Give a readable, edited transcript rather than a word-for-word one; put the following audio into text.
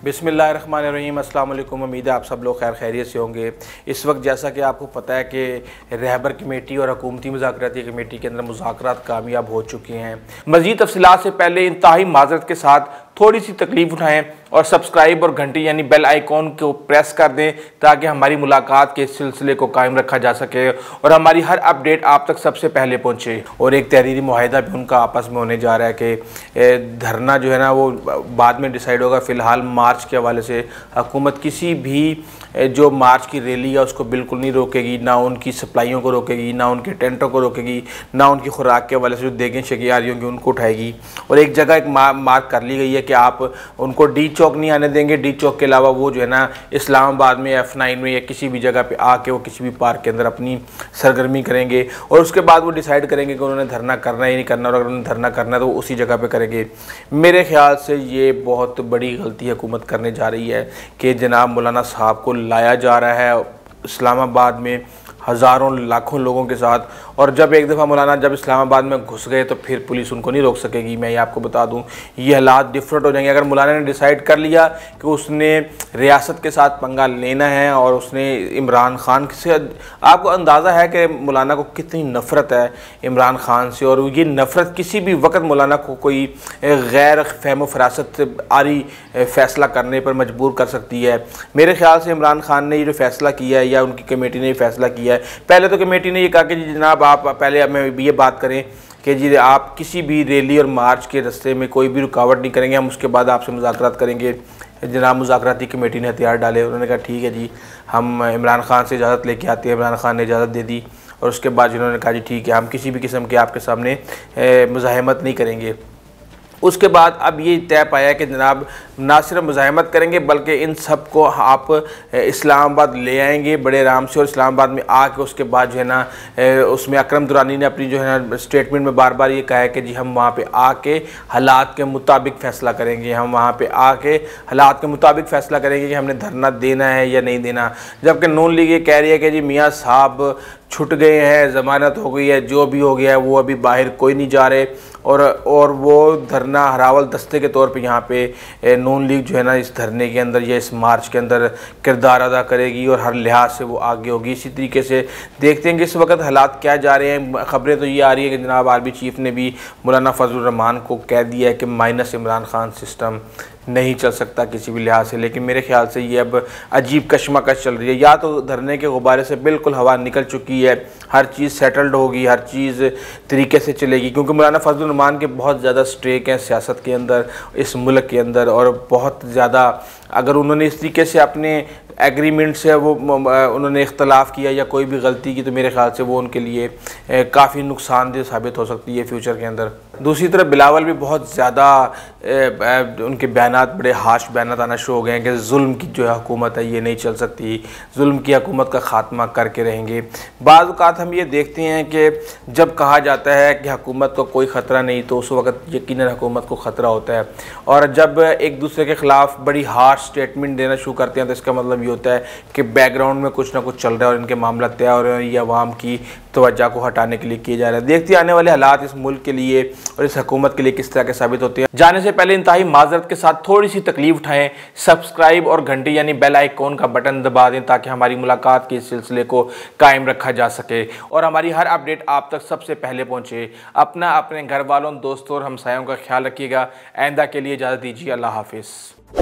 बिस्मिल्लाहिर्रहमानिर्रहीम, अस्सलाम वालेकुम। उम्मीद है आप सब लोग खैर खैरियत से होंगे। इस वक्त जैसा कि आपको पता है कि रहबर कमेटी और हुकूमती मुज़ाकराती कमेटी के अंदर मुज़ाकरात कामयाब हो चुके हैं। मज़ीद तफसीलात से पहले इंतहाई माज़रत के साथ थोड़ी सी तकलीफ़ उठाएं और सब्सक्राइब और घंटी यानी बेल आइकॉन को प्रेस कर दें ताकि हमारी मुलाकात के सिलसिले को कायम रखा जा सके और हमारी हर अपडेट आप तक सबसे पहले पहुंचे। और एक तहरीरी मुआहिदा भी उनका आपस में होने जा रहा है कि धरना जो है ना वो बाद में डिसाइड होगा। फ़िलहाल मार्च के हवाले से हुकूमत किसी भी जो मार्च की रैली है उसको बिल्कुल नहीं रोकेगी, ना उनकी सप्लाइयों को रोकेगी, ना उनके टेंटों को रोकेगी, ना उनकी खुराक के हवाले से जो देखें शकी आ रही होंगी उनको उठाएगी। और एक जगह एक मार्क कर ली गई है कि आप उनको डी चौक नहीं आने देंगे। डी चौक के अलावा वो जो है ना इस्लामाबाद में F9 में या किसी भी जगह पे आके वो किसी भी पार्क के अंदर अपनी सरगर्मी करेंगे और उसके बाद वो डिसाइड करेंगे कि उन्होंने धरना करना है या नहीं करना, और अगर उन्होंने धरना करना है तो वो उसी जगह पे करेंगे। मेरे ख्याल से ये बहुत बड़ी गलती हुकूमत करने जा रही है कि जनाब मौलाना साहब को लाया जा रहा है इस्लामाबाद में हज़ारों लाखों लोगों के साथ, और जब एक दफ़ा मौलाना जब इस्लामाबाद में घुस गए तो फिर पुलिस उनको नहीं रोक सकेगी। मैं ये आपको बता दूं, ये हालात डिफरेंट हो जाएंगे। अगर मौलाना ने डिसाइड कर लिया कि उसने रियासत के साथ पंगा लेना है और उसने इमरान खान से, आपको अंदाज़ा है कि मौलाना को कितनी नफ़रत है इमरान खान से, और ये नफ़रत किसी भी वक्त मौलाना को कोई गैर फहम फरासत से आरी फ़ैसला करने पर मजबूर कर सकती है। मेरे ख्याल से इमरान खान ने ये जो फ़ैसला किया है या उनकी कमेटी ने ये फ़ैसला किया है, पहले तो कमेटी ने ये कहा कि जी जनाब आप पहले हमें ये बात करें कि जी आप किसी भी रैली और मार्च के रास्ते में कोई भी रुकावट नहीं करेंगे, हम उसके बाद आपसे मुज़ाकरात करेंगे। जनाब मुज़ाकराती कमेटी ने हथियार डाले, उन्होंने कहा ठीक है जी हम इमरान खान से इजाज़त लेके आते हैं। इमरान खान ने इजाज़त दे दी और उसके बाद जिन्होंने कहा जी ठीक है हम किसी भी किस्म के आपके सामने मुज़ाहमत नहीं करेंगे। उसके बाद अब ये तय पाया कि जनाब ना सिर्फ मुज़ाहमत करेंगे बल्कि इन सब को आप इस्लामाबाद ले आएंगे बड़े आराम से, और इस्लामाबाद में आके उसके बाद जो है ना उसमें अकरम दुरानी ने अपनी जो है ना स्टेटमेंट में बार बार ये कहा है कि जी हम वहाँ पे आके हालात के मुताबिक फ़ैसला करेंगे, हम वहाँ पे आके हालात के मुताबिक फ़ैसला करेंगे कि हमने धरना देना है या नहीं देना। जबकि नून लीग ये कह रही है कि जी मियाँ साहब छूट गए हैं, ज़मानत हो गई है, जो भी हो गया है वो अभी बाहर कोई नहीं जा रहे, और वो धरना हरावल दस्ते के तौर पे यहाँ पे नून लीग जो है ना इस धरने के अंदर या इस मार्च के अंदर किरदार अदा करेगी और हर लिहाज से वो आगे होगी। इसी तरीके से देखते हैं कि इस वक्त हालात क्या जा रहे हैं। ख़बरें तो ये आ रही है कि जनाब आर्मी चीफ़ ने भी मौलाना फजलुर रहमान को कह दिया है कि माइनस इमरान खान सिस्टम नहीं चल सकता किसी भी लिहाज से। लेकिन मेरे ख्याल से ये अब अजीब कशमकश चल रही है। या तो धरने के गुब्बारे से बिल्कुल हवा निकल चुकी है, हर चीज़ सेटल्ड होगी, हर चीज़ तरीके से चलेगी, क्योंकि मौलाना फजलुर रहमान के बहुत ज़्यादा स्टेक हैं सियासत के अंदर, इस मुल्क के अंदर, और बहुत ज़्यादा अगर उन्होंने इस तरीके से अपने एग्रीमेंट से वो उन्होंने इख्तलाफ किया या कोई भी गलती की तो मेरे ख्याल से वो उनके लिए काफ़ी नुकसानदेह साबित हो सकती है फ्यूचर के अंदर। दूसरी तरफ बिलावल भी बहुत ज़्यादा उनके बयानात बड़े हाश बयानात आना शुरू हो गए हैं कि जुल्म की जो है हुकूमत है ये नहीं चल सकती, जुल्म की हुकूमत का ख़ात्मा करके रहेंगे। बाज़ औक़ात हम ये देखते हैं कि जब कहा जाता है कि हुकूमत को कोई ख़तरा नहीं तो उस वक्त यकीनन हुकूमत को ख़तरा होता है, और जब एक दूसरे के ख़िलाफ़ बड़ी हार्श स्टेटमेंट देना शुरू करते हैं तो इसका मतलब ये होता है कि बैकग्राउंड में कुछ ना कुछ चल रहा है और इनके मामला तय हो रहे हैं या अवाम की तवज्जो को हटाने के लिए किए जा रहे हैं। देखते आने वाले हालात इस मुल्क के लिए और इस हुकूमत के लिए किस तरह के साबित होते हैं। जाने से पहले इंतहाई माजरत के साथ थोड़ी सी तकलीफ उठाएं, सब्सक्राइब और घंटी यानी बेल आइकॉन का बटन दबा दें ताकि हमारी मुलाकात के सिलसिले को कायम रखा जा सके और हमारी हर अपडेट आप तक सबसे पहले पहुंचे। अपना, अपने घर वालों, दोस्तों और हमसायों का ख्याल रखिएगा। आइंदा के लिए इजाज़त दीजिए। अल्लाह हाफिज़।